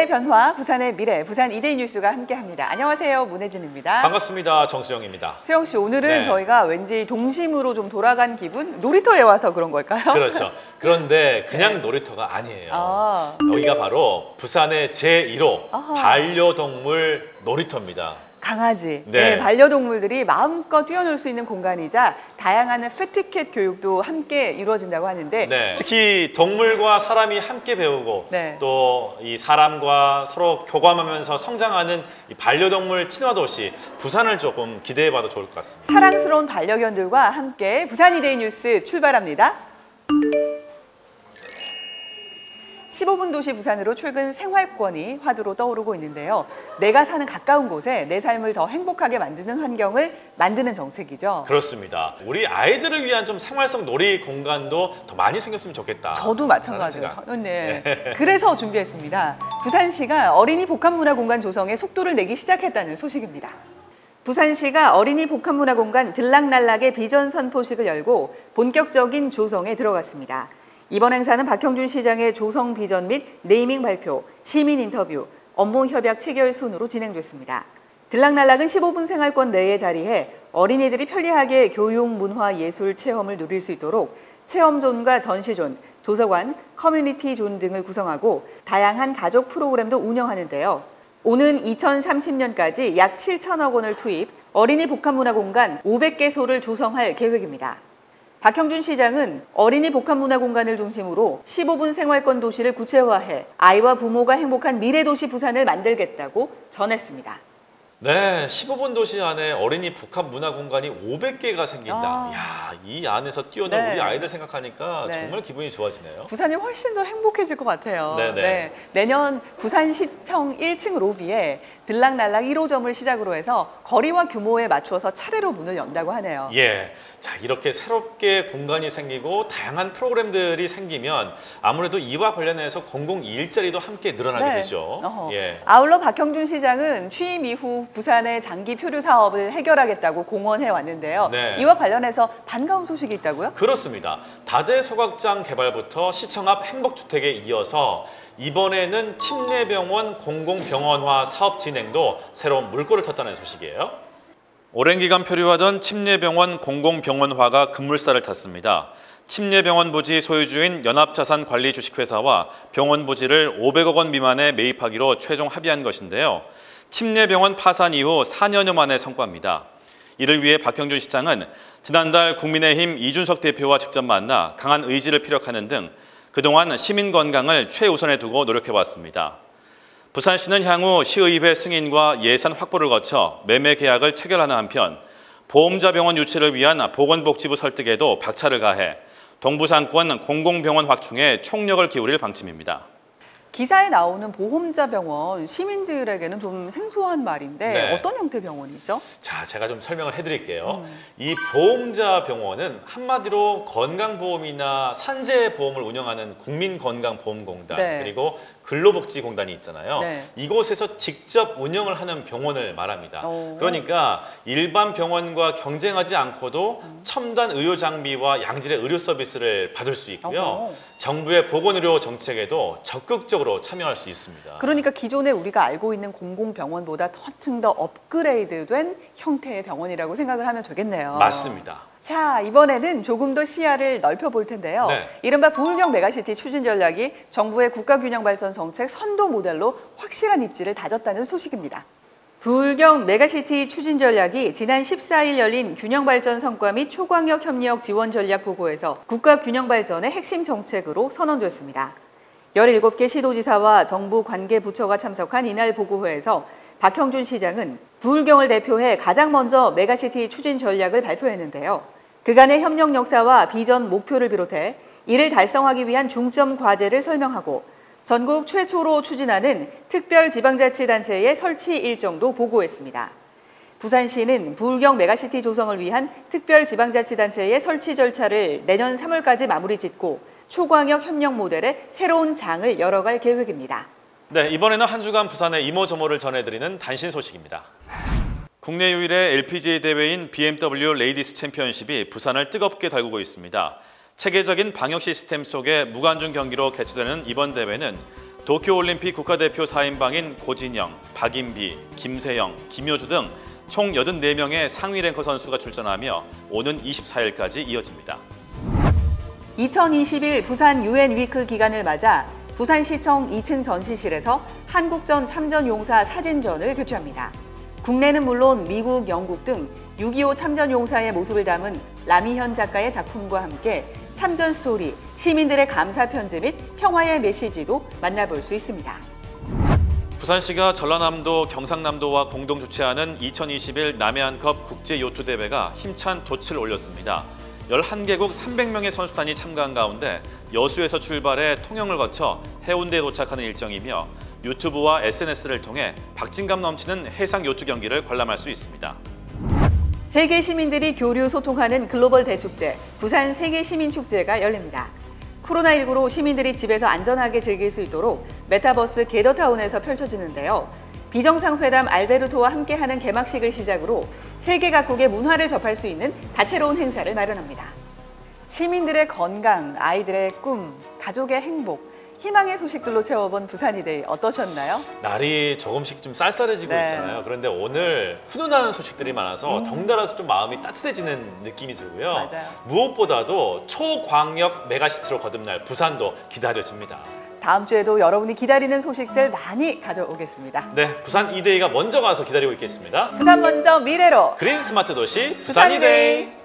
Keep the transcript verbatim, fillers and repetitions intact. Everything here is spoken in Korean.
부산의 변화, 부산의 미래, 부산 이데이 뉴스가 함께합니다. 안녕하세요, 문혜진입니다. 반갑습니다. 정수영입니다. 수영 씨, 오늘은 네. 저희가 왠지 동심으로 좀 돌아간 기분? 놀이터에 와서 그런 걸까요? 그렇죠. 그런데 그냥 네. 놀이터가 아니에요. 아. 여기가 바로 부산의 제일 호 아하. 반려동물 놀이터입니다. 강아지, 네. 네, 반려동물들이 마음껏 뛰어놀 수 있는 공간이자 다양한 패트캣 교육도 함께 이루어진다고 하는데 네. 특히 동물과 사람이 함께 배우고 네. 또 이 사람과 서로 교감하면서 성장하는 이 반려동물 친화 도시 부산을 조금 기대해봐도 좋을 것 같습니다. 사랑스러운 반려견들과 함께 부산 이데이 뉴스 출발합니다. 십오 분 도시 부산으로 최근 생활권이 화두로 떠오르고 있는데요. 내가 사는 가까운 곳에 내 삶을 더 행복하게 만드는 환경을 만드는 정책이죠. 그렇습니다. 우리 아이들을 위한 좀 생활성 놀이 공간도 더 많이 생겼으면 좋겠다. 저도 마찬가지예요. 저는 네. 네. 그래서 준비했습니다. 부산시가 어린이 복합문화공간 조성에 속도를 내기 시작했다는 소식입니다. 부산시가 어린이 복합문화공간 들락날락의 비전 선포식을 열고 본격적인 조성에 들어갔습니다. 이번 행사는 박형준 시장의 조성 비전 및 네이밍 발표, 시민 인터뷰, 업무 협약 체결 순으로 진행됐습니다. 들락날락은 십오 분 생활권 내에 자리해 어린이들이 편리하게 교육, 문화, 예술 체험을 누릴 수 있도록 체험존과 전시존, 도서관, 커뮤니티 존 등을 구성하고 다양한 가족 프로그램도 운영하는데요. 오는 이천삼십 년까지 약 칠천억 원을 투입 어린이 복합문화공간 오백 개소를 조성할 계획입니다. 박형준 시장은 어린이 복합문화공간을 중심으로 십오 분 생활권 도시를 구체화해 아이와 부모가 행복한 미래도시 부산을 만들겠다고 전했습니다. 네, 십오 분 도시 안에 어린이 복합문화공간이 오백 개가 생긴다. 아. 이야, 이 안에서 뛰어놀 네. 우리 아이들 생각하니까 네. 정말 기분이 좋아지네요. 부산이 훨씬 더 행복해질 것 같아요. 네네. 네. 내년 부산시청 일 층 로비에 들락날락 일 호점을 시작으로 해서 거리와 규모에 맞춰서 차례로 문을 연다고 하네요. 예, 자 이렇게 새롭게 공간이 생기고 다양한 프로그램들이 생기면 아무래도 이와 관련해서 공공 일자리도 함께 늘어나게 네. 되죠. 어허. 예. 아울러 박형준 시장은 취임 이후 부산의 장기 표류 사업을 해결하겠다고 공언해 왔는데요. 네. 이와 관련해서 반가운 소식이 있다고요? 그렇습니다. 다대 소각장 개발부터 시청 앞 행복주택에 이어서 이번에는 침례병원 공공병원화 사업 진행도 새로운 물꼬를 텄다는 소식이에요. 오랜 기간 표류하던 침례병원 공공병원화가 급물살을 탔습니다. 침례병원 부지 소유주인 연합자산관리 주식회사와 병원 부지를 오백억 원 미만에 매입하기로 최종 합의한 것인데요. 침례병원 파산 이후 사 년여 만의 성과입니다. 이를 위해 박형준 시장은 지난달 국민의힘 이준석 대표와 직접 만나 강한 의지를 피력하는 등 그동안 시민 건강을 최우선에 두고 노력해왔습니다. 부산시는 향후 시의회 승인과 예산 확보를 거쳐 매매 계약을 체결하는 한편 보험자 병원 유치를 위한 보건복지부 설득에도 박차를 가해 동부상권 공공병원 확충에 총력을 기울일 방침입니다. 기사에 나오는 보험자 병원, 시민들에게는 좀 생소한 말인데 네. 어떤 형태 병원이죠? 자, 제가 좀 설명을 해드릴게요. 음. 이 보험자 병원은 한마디로 건강보험이나 산재보험을 운영하는 국민건강보험공단 네. 그리고 근로복지공단이 있잖아요. 네. 이곳에서 직접 운영을 하는 병원을 말합니다. 오. 그러니까 일반 병원과 경쟁하지 않고도 음. 첨단 의료 장비와 양질의 의료 서비스를 받을 수 있고요. 어허. 정부의 보건의료 정책에도 적극적으로 참여할 수 있습니다. 그러니까 기존에 우리가 알고 있는 공공병원보다 한층 더 업그레이드된 형태의 병원이라고 생각을 하면 되겠네요. 맞습니다. 자, 이번에는 조금 더 시야를 넓혀볼 텐데요. 네. 이른바 부울경 메가시티 추진 전략이 정부의 국가균형발전 정책 선도 모델로 확실한 입지를 다졌다는 소식입니다. 부울경 메가시티 추진 전략이 지난 십사 일 열린 균형발전 성과 및 초광역 협력 지원 전략 보고에서 국가균형발전의 핵심 정책으로 선언됐습니다. 열일곱 개 시도지사와 정부 관계 부처가 참석한 이날 보고회에서 박형준 시장은 부울경을 대표해 가장 먼저 메가시티 추진 전략을 발표했는데요. 그간의 협력 역사와 비전 목표를 비롯해 이를 달성하기 위한 중점 과제를 설명하고 전국 최초로 추진하는 특별지방자치단체의 설치 일정도 보고했습니다. 부산시는 부울경 메가시티 조성을 위한 특별지방자치단체의 설치 절차를 내년 삼월까지 마무리 짓고 초광역 협력 모델의 새로운 장을 열어갈 계획입니다. 네, 이번에는 한 주간 부산의 이모저모를 전해드리는 단신 소식입니다. 국내 유일의 엘피지에이 대회인 비엠더블유 레이디스 챔피언십이 부산을 뜨겁게 달구고 있습니다. 체계적인 방역 시스템 속에 무관중 경기로 개최되는 이번 대회는 도쿄올림픽 국가대표 사 인방인 고진영, 박인비, 김세영, 김효주 등 총 여든네 명의 상위 랭커 선수가 출전하며 오는 이십사 일까지 이어집니다. 이천이십일 부산 유엔 위크 기간을 맞아 부산시청 이 층 전시실에서 한국전 참전용사 사진전을 교체합니다. 국내는 물론 미국, 영국 등 육이오 참전용사의 모습을 담은 라미현 작가의 작품과 함께 참전 스토리, 시민들의 감사 편지 및 평화의 메시지도 만나볼 수 있습니다. 부산시가 전라남도, 경상남도와 공동 주최하는 이천이십일 남해안컵 국제요트대회가 힘찬 돛을 올렸습니다. 열한 개국 삼백 명의 선수단이 참가한 가운데 여수에서 출발해 통영을 거쳐 해운대에 도착하는 일정이며 유튜브와 에스엔에스를 통해 박진감 넘치는 해상 요트 경기를 관람할 수 있습니다. 세계 시민들이 교류 소통하는 글로벌 대축제, 부산 세계시민축제가 열립니다. 코로나십구로 시민들이 집에서 안전하게 즐길 수 있도록 메타버스 게더타운에서 펼쳐지는데요. 비정상회담 알베르토와 함께하는 개막식을 시작으로 세계 각국의 문화를 접할 수 있는 다채로운 행사를 마련합니다. 시민들의 건강, 아이들의 꿈, 가족의 행복, 희망의 소식들로 채워본 부산이데이 어떠셨나요? 날이 조금씩 좀 쌀쌀해지고 네. 있잖아요. 그런데 오늘 훈훈한 소식들이 많아서 음. 덩달아서 좀 마음이 따뜻해지는 느낌이 들고요. 맞아요. 무엇보다도 초광역 메가시티로 거듭날 부산도 기다려집니다. 다음 주에도 여러분이 기다리는 소식들 많이 가져오겠습니다. 네, 부산 이데이가 먼저 가서 기다리고 있겠습니다. 부산 먼저 미래로 그린 스마트 도시 부산 부산 이데이. 이데이.